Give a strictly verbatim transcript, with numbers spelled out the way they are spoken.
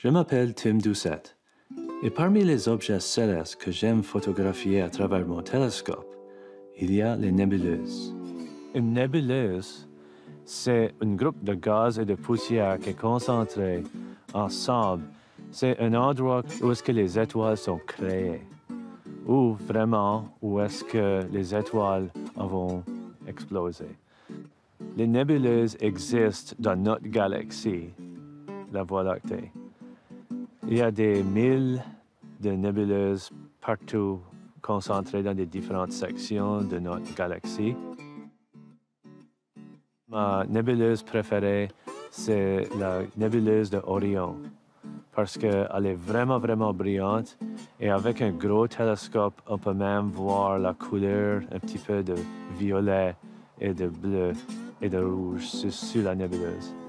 Je m'appelle Tim Doucette, et parmi les objets célestes que j'aime photographier à travers mon télescope, il y a les nébuleuses. Une nébuleuse, c'est un groupe de gaz et de poussière qui est concentré ensemble. C'est un endroit où est-ce que les étoiles sont créées, ou vraiment où est-ce que les étoiles vont exploser. Les nébuleuses existent dans notre galaxie, la Voie lactée. Il y a des milles de nébuleuses partout concentrées dans des différentes sections de notre galaxie. Ma nébuleuse préférée, c'est la nébuleuse de Orion, parce qu'elle est vraiment, vraiment brillante. Et avec un gros télescope, on peut même voir la couleur un petit peu de violet et de bleu et de rouge sur, sur la nébuleuse.